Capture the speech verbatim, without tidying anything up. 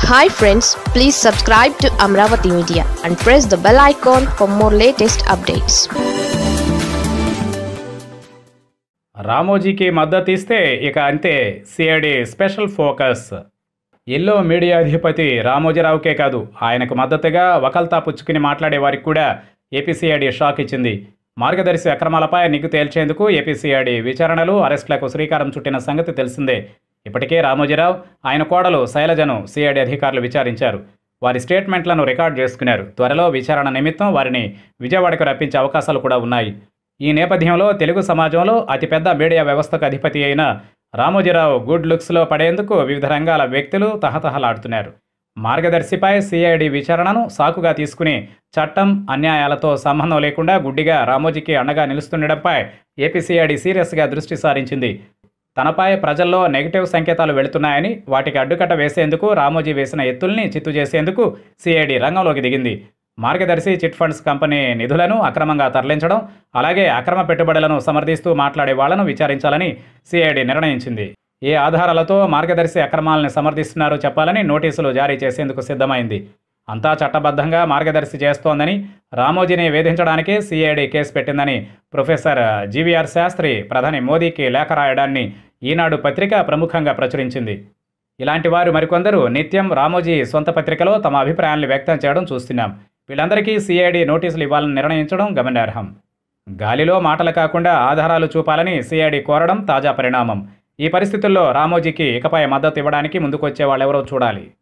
Hi friends, please subscribe to Amaravathi Media and press the bell icon for more latest updates. రామోజీకి మద్దతు ఇస్తే ఇక అంతే CID special focus. Yellow media అధిపతి రామోజీరావుకే కాదు, ఆయనకు మద్దతుగా వకల్తా పుచ్చుకుని మాట్లాడే వారికి కూడా ఏపీసీఐడి షాక్ ఇచ్చింది. మార్గదర్శి అక్రమాలపై నిగ్గు తేల్చేందుకు ఏపీసీఐడి విచారణలు, అరెస్టులకు శ్రీకారం చుట్టిన సంగతి తెలిసిందే. ఇప్పటికే రామోజీరావు, ఆయన కోడలు శైలజను సిఐడి అధికారులు విచారించారు. వారి స్టేట్మెంట్లను రికార్డ్ చేసుకున్నారు. త్వరలో విచారణ నిమిత్తం వారిని విజయవాడకు రప్పించే అవకాశాలు కూడా ఉన్నాయి. ఈ నేపథ్యంలో తెలుగు సమాజంలో అతిపెద్ద మీడియా వ్యవస్థకు అధిపతి అయిన రామోజీరావు గుడ్ లుక్స్లో పడేందుకు వివిధ రంగాల వ్యక్తులు తహతహలాడుతున్నారు. మార్గదర్శిపై సిఐడి విచారణను సాకుగా తీసుకుని చట్టం, అన్యాయాలతో సంబంధం లేకుండా గుడ్డిగా రామోజీకి అండగా నిలుస్తుండడంపై ఏపీసీఐడి సీరియస్గా దృష్టి సారించింది. తనపై ప్రజల్లో నెగిటివ్ సంకేతాలు వెళుతున్నాయని, వాటికి అడ్డుకట్ట వేసేందుకు రామోజీ వేసిన ఎత్తుల్ని చిత్తు చేసేందుకు సిఐడి రంగంలోకి దిగింది. మార్గదర్శి చిట్ ఫండ్స్ కంపెనీ నిధులను అక్రమంగా తరలించడం, అలాగే అక్రమ పెట్టుబడులను సమర్థిస్తూ మాట్లాడే వాళ్లను విచారించాలని సిఐడి నిర్ణయించింది. ఏ ఆధారాలతో మార్గదర్శి అక్రమాలను సమర్థిస్తున్నారో చెప్పాలని నోటీసులు జారీ చేసేందుకు సిద్ధమైంది. అంతా చట్టబద్ధంగా మార్గదర్శి చేస్తోందని, రామోజీని వేధించడానికే సిఐడి కేసు పెట్టిందని ప్రొఫెసర్ జీవీఆర్ శాస్త్రి ప్రధాని మోదీకి లేఖ రాయడాన్ని ఈనాడు పత్రిక ప్రముఖంగా ప్రచురించింది. ఇలాంటి వారు మరికొందరు నిత్యం రామోజీ సొంత పత్రికలో తమ అభిప్రాయాన్ని వ్యక్తం చేయడం చూస్తున్నాం. వీళ్ళందరికీ సిఐడి నోటీసులు ఇవ్వాలని నిర్ణయించడం గమనార్హం. గాలిలో మాటలు కాకుండా ఆధారాలు చూపాలని సిఐడి కోరడం తాజా పరిణామం. ఈ పరిస్థితుల్లో రామోజీకి ఇకపై మద్దతు ఇవ్వడానికి ముందుకొచ్చే వాళ్ళెవరో చూడాలి.